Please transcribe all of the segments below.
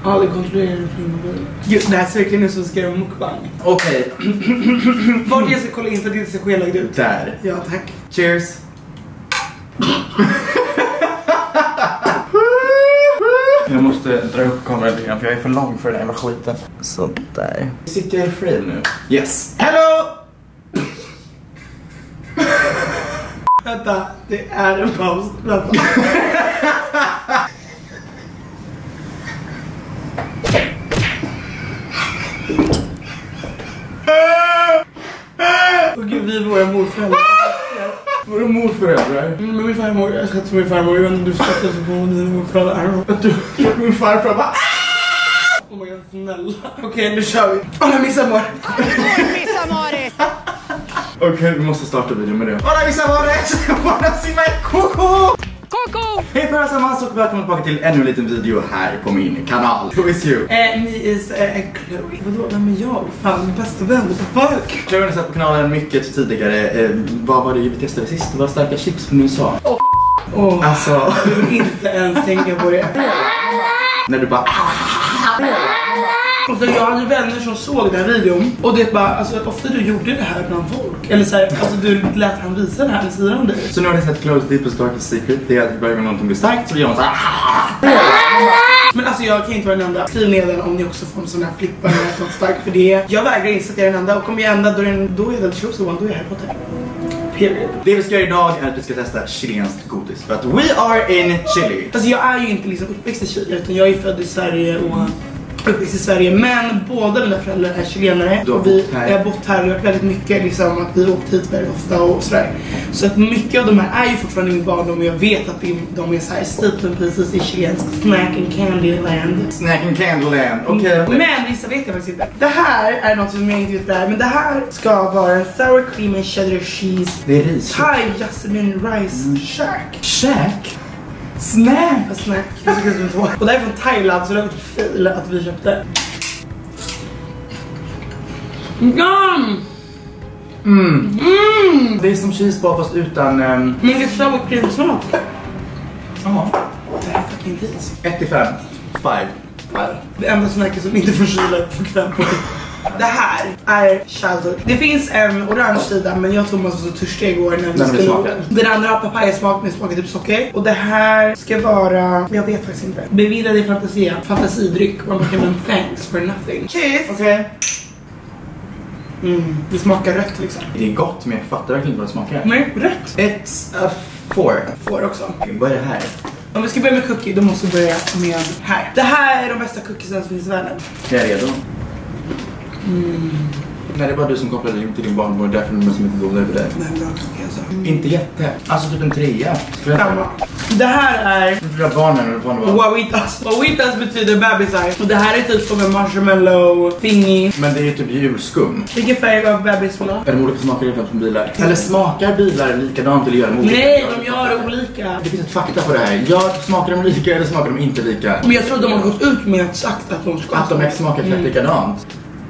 Ja, det kontrollerar en film. Gud, det här ser verkligen ut som ska göra mukbang. Okej. Vart jag ska kolla in så att det inte ser skelagt ut. Där. Ja, tack. Cheers. Jag måste dra upp kameran igen för jag är för lång för den jävla skiten. Så där. Sitter jag i frame nu? Yes. Hello! Vänta, det är en paus. Vänta. Åh gud, vi är våra morföräldrar. Våra morföräldrar? Men min farmor, jag skrattar till min farmor. Jag vet inte om du skrattar så på dina morföräldrar. Min farfar bara... Oh my god, snälla. Okej, nu kör vi. Hola mis amores. Mis amores. Okej, vi måste starta videon med det. Hola mis amores. Hola si me coco. Coco. Hej på allesammans och välkomna tillbaka till ännu en liten video här på min kanal. Who is you? Me is Chloe. Vadå, vem är jag? Fan, min bästa vän, what the fuck? Chloe har sett på kanalen mycket tidigare. Vad var det vi testade sist? Det var starka chips från USA. Alltså, jag vill inte ens tänka på det. när du bara... Och så jag hade vänner som såg den här videon. Och det bara, alltså ofta du gjorde det här bland folk. Eller så här, alltså du lät han visa det här vid sidan om dig. Så nu har ni sett Chloe's Deepest Darkest Secret. Det är att varje gång någonting blir starkt så gör man så här. Men alltså jag kan inte vara den enda. Skriv ner den om ni också får en sån här flippar när jag är stark för det. Jag vägrar inse att jag är den enda. Och om jag ändrar då är det chosen one, då är jag Harry Potter. Period. Det vi ska göra idag är att vi ska testa chilenskt godis. För att we are in Chile. Alltså jag är ju inte liksom uppväxt i Chile, utan jag är född i Sverige och uppväxt i Sverige. Men båda mina föräldrar är chilenare. Du har och vi bott här. har bott här och gjort väldigt mycket liksom, att vi åkt hit väldigt ofta och sådär. Så att mycket av de här är ju fortfarande min barndom. Och jag vet att de är såhär staple pieces i chilensk snack and candy land. Snack and candy land. Okej. Men vissa vet jag faktiskt inte. Det här är något som jag inte vet där. Men det här ska vara en sour cream and cheddar cheese. Det är ris. Thai jasmine rice shack. Shack? Snack. Och det är från Thailand, så det var ett fel att vi köpte. Det är som cheeseball fast utan... Men det är sour cream smak. Ja. Det är fucking ris. 1 till 5. 5. Det enda snacket som inte får Chile får 5 på. Det här är childhood. Det finns en orange sida, men jag tror man var så törstig igår när vi skulle åka. Den andra har papayasmak med smakar typ socker. Och det här ska vara, jag vet faktiskt inte, beviljad i fantasidryck. Och man kan en thanks for nothing. Cheers! Okej. Det smakar rött liksom. Det är gott, men jag fattar verkligen inte vad det smakar. Nej, rött. It's a 4. Får också. Vi börjar här. Om vi ska börja med cookie, då måste vi börja med här. Det här är de bästa cookiesen som finns i världen. Jag är redo. Nej, det är bara du som kopplade in till din barnbarn. Därför är det som inte goda över det. Nej, bra cookie alltså. Inte jätte. Alltså typ en 3. Samma. Det här är För barnen eller vad det var. Wawitas. Wawitas betyder bebisar. Och det här är typ som en marshmallow thingy. Men det är ju typ julskum. Vilken färg av bebis vill du ha? Är de olika smaker i som bilar? Eller smakar bilar likadant eller gör de olika? Nej, de gör olika. Det finns ett fakta på det här. Ja, smakar de lika eller smakar de inte lika? Men jag tror de har gått ut med att sagt att de ska Att de smakar helt likadant.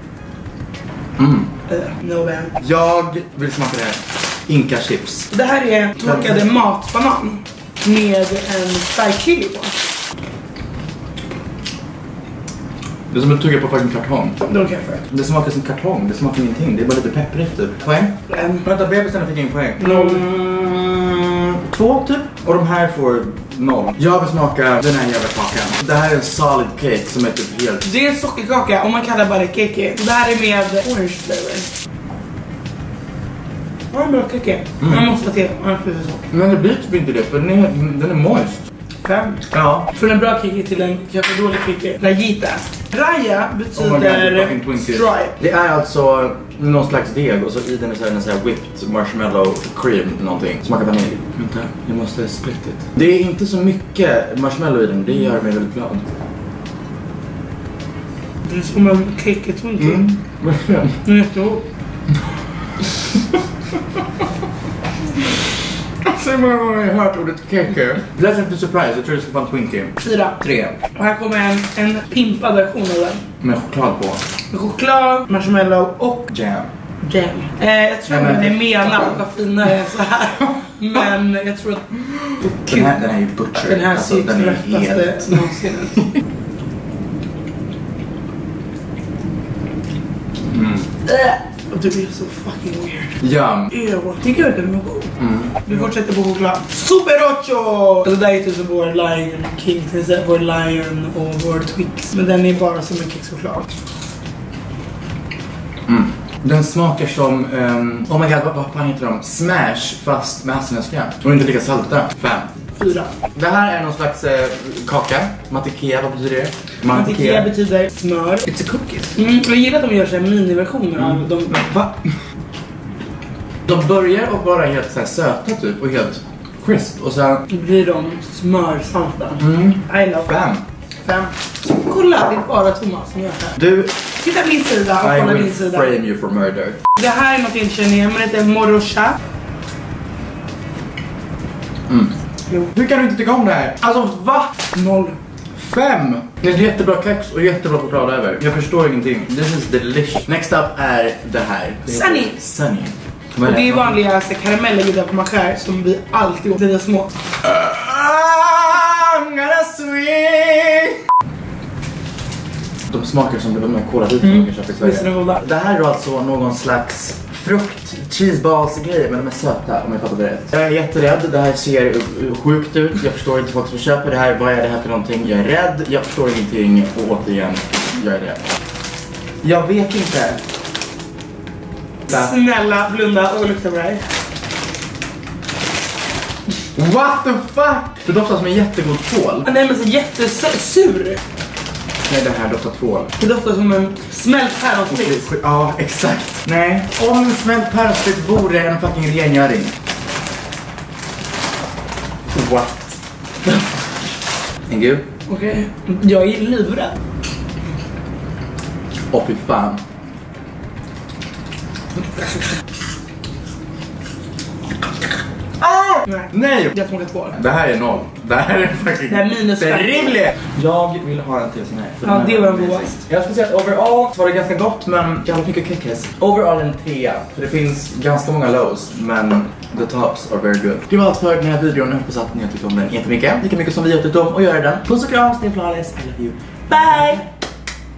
No man. Jag vill smaka det här. Inka chips. Det här är torkade matbanan med en stark chili på. Det är som att tugga på fucking kartong. De kan jag för. Det smakar som kartong, det smakar ingenting. Det är bara lite pepprigt typ. Poäng? Vänta, bebisen fick ingen poäng. 2 typ. Och de här får 0. Jag vill smaka den här jävla kakan. Det här är en solid cake som är typ helt... Det är sockerkaka, om man kallar bara cake. Det här är med orange flavor. Ja, en bra cake. Man måste till. Men det blir typ inte det, för den är moist. 5. Ja. Från en bra kicke till en kanske dålig kicke. Rajita. Raja betyder stripe. Det är alltså någon slags deg och så i den är så här en sån här whipped marshmallow cream någonting. Smakar vanilj. Vänta, jag måste split it. Det är inte så mycket marshmallow i den, det gör mig väldigt glad. Det är som en cake twinkie. Verkligen. Det är jättegod. Så många gånger har jag hört ordet cake. Pleasant to surprise, jag tror det ska vara en Twinkie. 4. 3. Och här kommer en pimpad version av den. Med choklad på. Med choklad, marshmallow och Jam. jam. Jag tror att det är menat att vara finare så här. Men jag tror att... Den här är ju butcher. Den här alltså, ser den är tröttaste helt... någonsin. Och det blir så fucking weird. Ja. Tycker jag att den var god. Vi fortsätter på choklad. Super 8! Det där är typ som vår Lion King, vår Lion och vår Twix. Men den är bara som en kexchoklad. Den smakar som, oh my god, vad fan heter de? Smash fast med hasselnötskräm. Och inte lika salta. 5. 4. Det här är någon slags kaka. Mantequilla, vad betyder det? Mantequilla betyder smör. It's a cookie. Jag gillar att de gör så här miniversioner av dem. Va? De börjar och bara helt så här söta typ och helt crisp. Och sen blir de smörsalta. I love 5. 5. Kolla, det är bara Thomas som gör det här. Du, titta min sida och kolla din sida. I will frame you for murder. Det här är något jag inte känner igen, men det heter Morocha. Hur kan du inte tycka om det här? Alltså, va? 0. 5. Det är jättebra kex och jättebra choklad över. Jag förstår ingenting. This is delicious. Next up är det här. Sunny. Sunny. Och det är vanliga karameller på maskär som vi alltid åt lite små. I'm gonna swing. De smakar som de här kola-bitar man kan köpa i Sverige. Det här är alltså någon slags frukt, cheeseballs-grejer, men de är söta om jag fattar det rätt. Jag är jätterädd, det här ser sjukt ut. Jag förstår inte folk som köper det här. Vad är det här för någonting? Jag är rädd, jag förstår ingenting och återigen, jag är rädd. Jag vet inte. Snälla, blunda och lukta på det här. What the fuck? Det doftar som en jättegod tvål. Nej, men så jättesur. Nej, det här doftar tvål. Det doftar som en smält päronsprit. Ja, exakt. Nej, om en smält päronsprit vore en fucking rengöring. What? En gud. Okej. Jag är livrädd. Åh, fy fan. Nej! Jag smakar två. Det här är 0. Det här är fucking... Det är minus 5. Jag vill ha en till sån här. Ja, det var en godast. Jag skulle säga att overall så var det ganska gott, men jag har mycket kickhäst. Overall en 3. För det finns ganska många lows, men the tops are very good. Det var allt för den här videon. Jag hoppas att ni har tyckt om den jättemycket. Lika mycket som vi har tyckt om att göra den. Puss och kram, stay flawless. I love you. Bye!